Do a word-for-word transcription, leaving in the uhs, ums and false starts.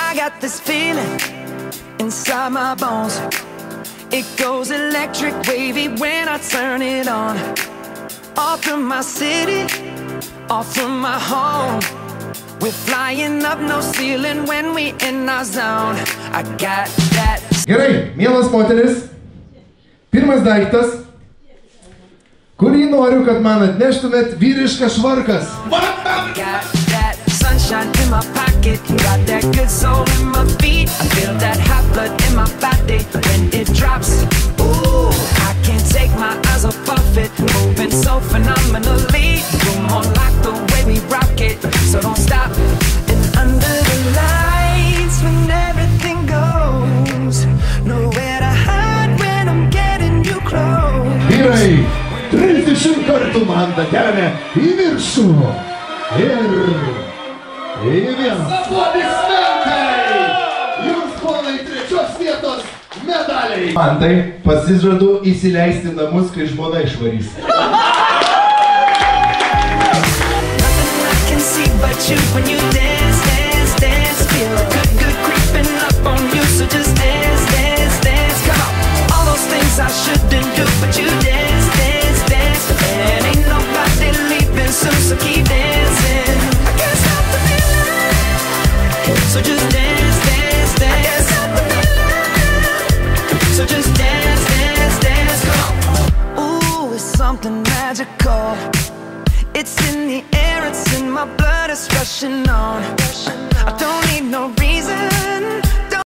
I got this feeling inside my bones. It goes electric wavy when I turn it on. Off from my city, off from my home. We're flying up, no ceiling when we in our zone. I got that. Gerai, mielas moteris, pirmas daiktas, kurį noriu, kad man atneštumėt, vyriškas švarkas. Got that sunshine in my pocket, got that good soul in my feet. I feel that hot blood in my body when it drops. Ooh, I can't take my eyes off of it, moving so phenomenally. You're more like the way we rock it, so don't stop. And under the lights when everything goes, nowhere to hide when I'm getting you close. Vyrai, trisdešimt kartų man dakelė į viršų. Ir į vieną. Aplodismentai! Jums ponai trečios vietos medaliai. Man tai pasižadu įsileisti namus, kai žmona išvarys. But you, when you dance, dance, dance, feel a good, good creeping up on you. So just dance, dance, dance, come on. All those things I shouldn't do, but you dance, dance, dance. And ain't nobody leaving soon, so keep dancing. I can't stop the feeling. So just dance, dance, dance. I can't stop the feeling. So just dance, dance, dance, come on. Ooh, it's something magical. It's in the air, it's in my blood, it's rushing on.